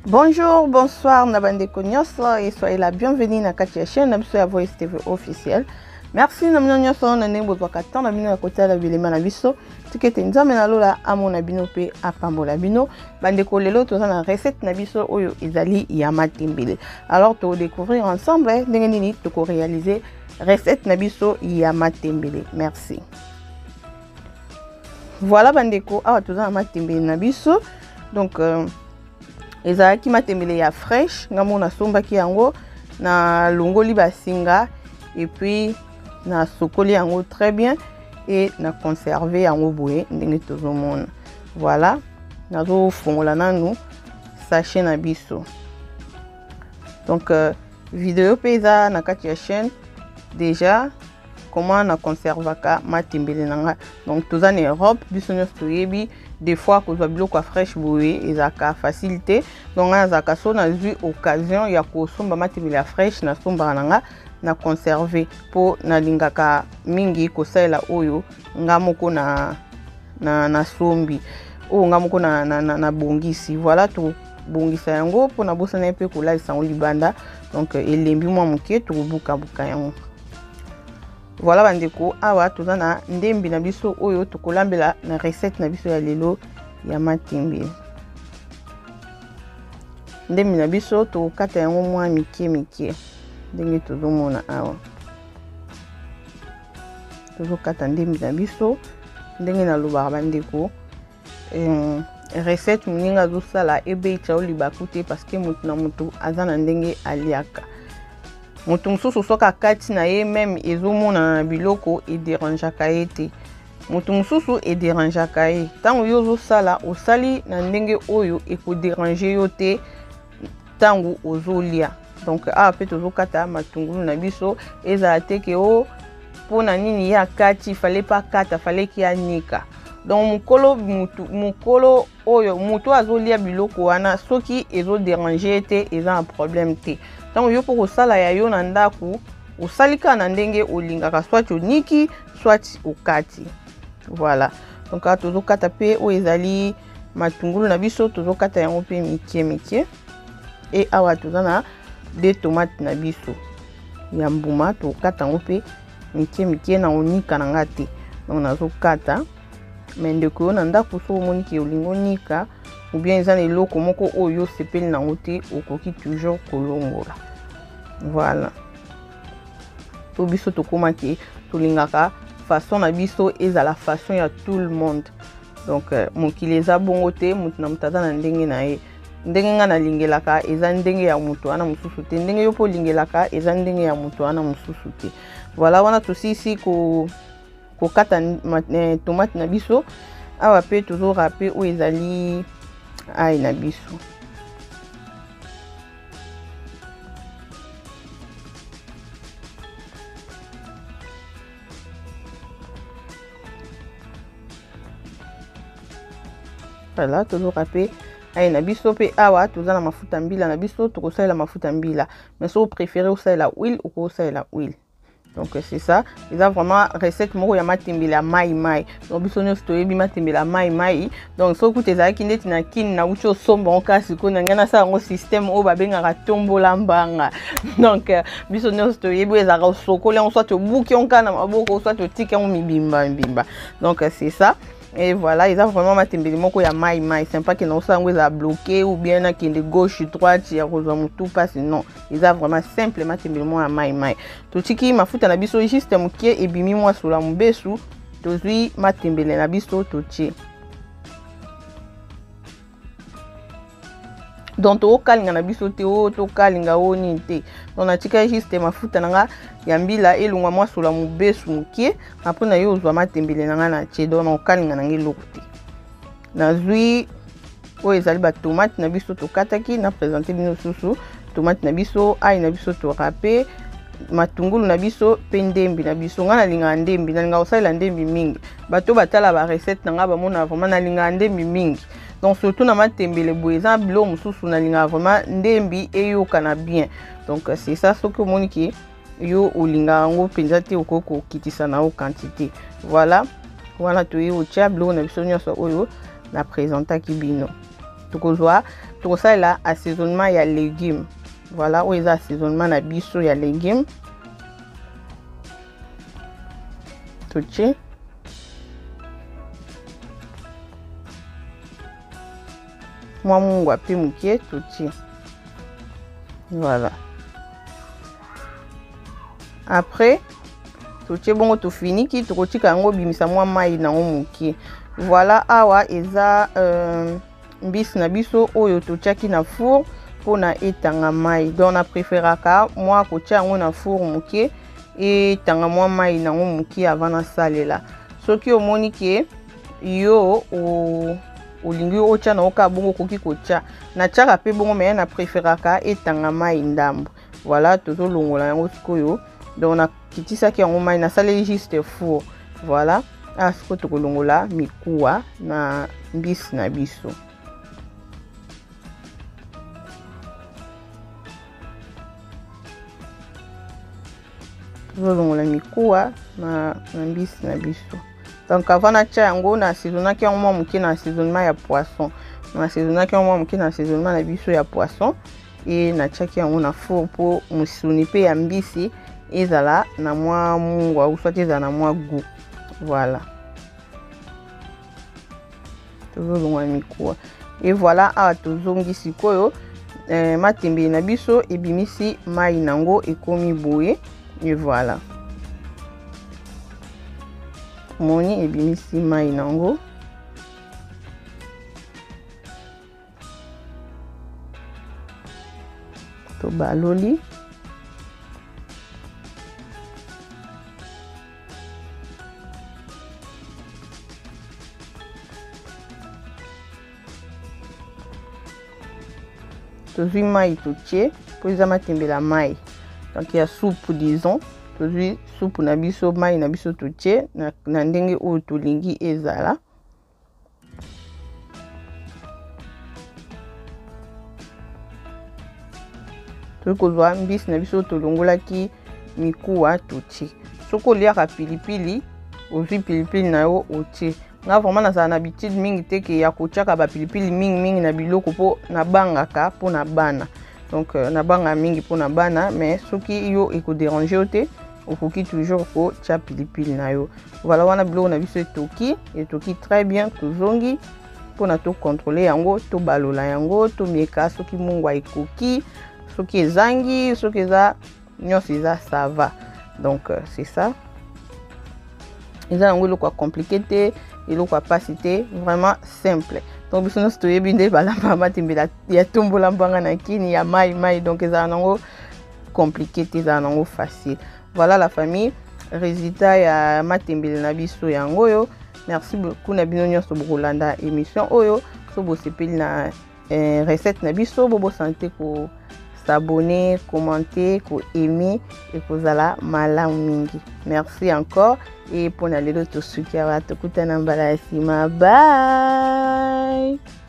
Bonjour, bonsoir, Nabande Konyos et soyez la bienvenue dans la chaîne de Voice TV officielle. Merci Namnyo son nane bozwakatan na bino ya kota la bilema na biso. Tikete nzame na lola amona bino pe apambola bino. Bande ko lelo toza na recette na biso oyo ezali ya matembele. Alors to découvrir ensemble ndenge nini to ko réaliser recette na biso ya matembele. Merci. Voilà bande ko awa toza na matembele na biso. Donc ezalaki matembele ya fraîche ngamona sombaki yango na longoli basinga et puis na sokoli yango très bien et na conserver yango boye ndenge tozomona. Voilà, nazo fongola nanu sachet na biso. Donc vidéo peza na kati ya chaîne déjà comment na conservaka matembele nanga. Donc toza na Europe biso nyonso toyebi des fois que vous biloko fraîche boye ezaka facilité. Donc azaka so na zui occasion ya ko somba matembele fraîche na somba nanga na conserver po na lingaka mingi ko sala oyo ngamoko na sombi o ngamoko na bongisi. Voilà to bongisa yango po na bosa na pe ko la sango libanda. Donc elembi mwa muke to buka yango. Voilà bandeko awa toza na ndembi na biso oyo tokolambela na recette na biso ya lelo ya matembele. Ndembi na biso tokata yango mwa mike ndenge tozomona awa. Tozokata ndembi na biso ndenge na lobaka bandeko. Recette muninga zosala ebe itao libakute parce que mutu na mutu azana ndenge aliaka. Mutu mususu soka kati na ye même ezomona na biloko e dérangeaka ye te. Mutu mususu e dérangeaka ye. Tango yo zosala osali na ndenge oyo eko déranger yo te tango ozolia. Donc a pe tozokata matungulu na biso ezala te ke o pona nini ya kati fallait pas kata fallait ki anika. Donc mukolo oyo mutu azolia biloko wana soki ezo déranger te eza un problème te. Donc yo pour osala ya yo na ndaku osalika na ndenge olingaka soit oniki soit okati. Voilà. Donc tozokata pe o ezali matungulu na biso tozokata yango pe mike et awa tozana des tomates na biso ya mbuma tokata yango pe mike na onika na ngate. Donc nazokata mais ndeko na ndaku so moniki olingo nika ou bien ezana eloko moko oyo sepeli na ngote okoki toujours kolongola. Voilà. To biso tokoma ke tolingaka façon na biso ezala façon ya tout le monde. Donc mokili eza bongo te mutu na mutaza na ndenge na ye. Ndenge nga na lingelaka eza ndenge ya mutu ana mususu te. Ndenge yo po lingelaka eza ndenge ya mutu ana mususu te. Voilà wana tosisi ko kata tomate na biso awa pe tozo raper o ezali ai na biso. Voilà tozo raper ai na biso pe awa toza na mafuta mbila na biso tokosala mafuta mbila. Mais so préféré osala huile ou osala huile. Donc c'est ça, ils ont vraiment recette moko ya matembele ya mai. Donc biso nyonso toyebi matembele ya mai. Donc so kuti ezalaki ndeti na kini na ucho somba okasi ko na ngana sa ngo système o babengaka tombola mbanga. Donc biso nyonso toyebi ezaka sokola on soit obuki onka na maboko soit otiki on mibimba. Donc c'est ça. Et voilà, ils ont vraiment matembele moko ya mai. C'est pas que non ça ngo za bloqué ou bien na kende gauche droite ya kozwa mutu passe non. Ils ont vraiment simple matembele moko ya mai. To tiki mafuta na biso juste mukie ebimi mwa sola mbesu tozui matembele na biso totie. Donc to kalinga na biso te o to kalinga oni te. Donc na tika juste mafuta nanga ya mbila elungwa mwa sola mbesu mukie après na yo zwa matembele nanga na tie donc na kalinga na ngeloko te. Na zui o ezali ba tomate na biso to kataki na présenter bino susu tomate na biso ai na biso to râper matungulu na biso pe ndembi na biso nga na linga ndembi na linga osala ndembi mingi bato batala ba recette nanga ba mona vraiment na linga ndembi mingi. Donc surtout na matembele boye za bilo mususu na linga vraiment ndembi eyoka na bien. Donc c'est ça ce que moniki yo olinga ngo penza te okoko kitisa na o quantité. Voilà to yo tia bilo na biso nyonso oyo na présenter ki bino. Tokozwa tokosalela assaisonnement ya légumes. Voilà, oyo eza assaisonnement na biso ya légumes. Totie mwa mungwa pe mukie totie. Voilà. Après totie bongo tofiniki tokotika yango bimisa mwa mai nango mukie. Voilà, awa eza mbisi na biso oyo totiaki na four pona etanga mai. Donc na préféraka mwa kotia yango na four mukie etanga mwa mai nango mukie avant na salela. Soki omoni ke yo olingi otia na oka bongo koki kotia na tiaka pe bongo, mais na préféraka etanga mai ndambo. Voilà, tozolongola yango sikoyo. Donc na kitisaki yango mai na saleli juste four. Voilà, siko tokolongola mikuwa na mbisi na biso. Tozolongola mikuwa na mbisi na biso. Donc avant na tia yango na assaisonnaki yango mwa mukie na assaisonnement ya poisson. Na assaisonnaki yango mwa mukie na assaisonnement na biso ya poisson. Et na tiaki yango na four po musuni pe ya mbisi ezala na mwa mungwa ou soit ezala na mwa goût. Voilà. Tozolongola mikuwa. Et voilà, awa tozongi sikoyo matembele na biso ebimisi mai nango ekomi boye. Et voilà. Moni ebimisi mai nango. To baloli. Tozui mai totie po eza matembele ya mai. Donc ya soupe disons. Tozui soupe na biso mai na biso totie na ndenge oyo tolingi ezala. Tokozwa mbisi na biso tolongolaki mikuwa totie. Soko liaka pilipili, ozwi pilipili na yo otie. Nga vraiment nazala na habitude mingi te ke ya kotiaka ba pilipili mingi na biloko po na bangaka po na bana. Donc na banga mingi po na bana, mais soki yo eko déranger te, okoki toujours ko tia pilipili na yo. Voilà, wana biloko na biso etoki très bien. Tozongi pona to contrôler yango, to balola yango, to mieka soki mungwa ekoki, soki ezangi, soki eza nyonso eza ça va. Donc c'est ça. Eza yango eloko compliqué te, eloko pasi te, vraiment simple. Donc biso nyonso toyebi nde balamba matembele ya tombola mbanga na kini ya mai. Donc eza nango compliqué te, eza nango facile. Voilà la famille, résultat ya matembele na biso yango yo. Merci beaucoup na bino nyonso bokolanda émission oyo. So bosepeli na recette na biso, bobo santé ko s'abonner, commenter, ko aimer et kozala malamu mingi. Merci encore et pona lelo tosuki awa tokutana mbala ya sima. Bye.